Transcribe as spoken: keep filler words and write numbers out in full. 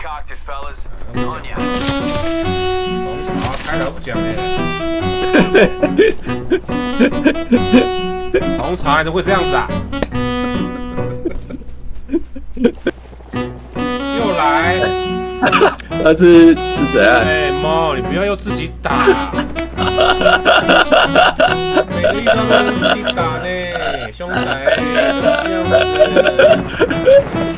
cocked it, fellas. On ya. 红茶开头不讲呢。红茶怎么会这样子啊？又来。 他是是怎样？ 哎，猫，你不要又自己打。每个遇到都自己打呢，兄弟，不要这样子。